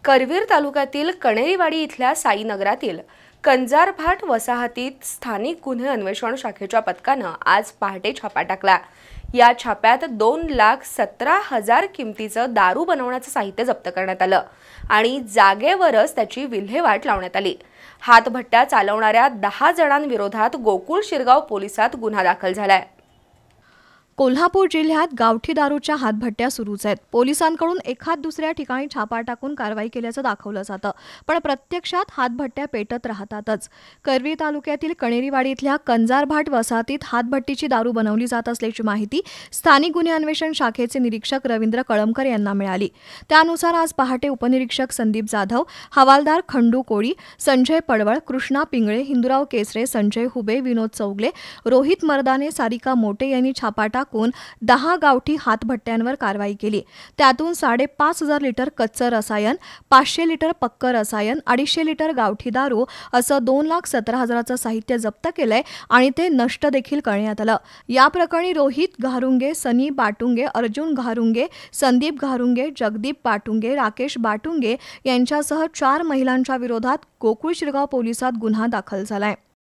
करवीर तालुक्यातील कणेरीवाडी इथल्या साईनगरातील कंजारभाट वसाहतीत स्थानिक गुन्हे अन्वेषण शाखेच्या पथकानं आज पहाटे छापा टाकला। या छाप्यात 2,17,000 किमतीचं दारू बनवण्याचं साहित्य जप्त करण्यात आलं आणि जागेवरच त्याची विल्हेवाट लावण्यात आली। हातभट्ट्या चालवणाऱ्या 10 जणांविरोधात गोकुळ शिरगाव पोलिसात गुन्हा दाखल झालाय। कोल्हापूर जिल्ह्यात गावठी दारूच्या हातभट्ट्या सुरूच आहेत। पोलिसांकडून एखाद दुसऱ्या ठिकाणी छापा टाकून कारवाई केल्याचं दाखवलं जातं, पण प्रत्यक्षात हातभट्ट्या पेटत राहतातच। करवीर तालुक्यातील कणेरीवाडी इथल्या कंजारभाट वसाहतीत हातभट्टीची दारू बनवली जात असल्याची माहिती स्थानिक गुन्हे अन्वेषण शाखेचे निरीक्षक रवींद्र कळमकर यांना मिळाली। त्यानुसार आज पहाटे उपनिरीक्षक संदीप जाधव, हवालदार खंडू कोळी, संजय पडवळ, कृष्णा पिंगळे, हिंदुराव केसरे, संजय हुबे, विनोद चौगले, रोहित मर्दाने, सारिका मोटे यांनी छापा टाकून 10 गावठी हातभट्ट्यांवर कारवाई केली। त्यातून 5,500 लिटर कच्चं रसायन, 500 लिटर पक्क रसायन, 250 लिटर गावठी दारू असं 2,17,000चं साहित्य जप्त केलंय आणि ते नष्ट देखील करण्यात आलं। या प्रकरणी रोहित घारुंगे, सनी बाटुंगे, अर्जुन घारुंगे, संदीप घारुंगे, जगदीप बाटुंगे, राकेश बाटुंगे यांच्यासह 4 महिलांच्या विरोधात गोकुळ शिरगाव पोलिसात गुन्हा दाखल झालाय।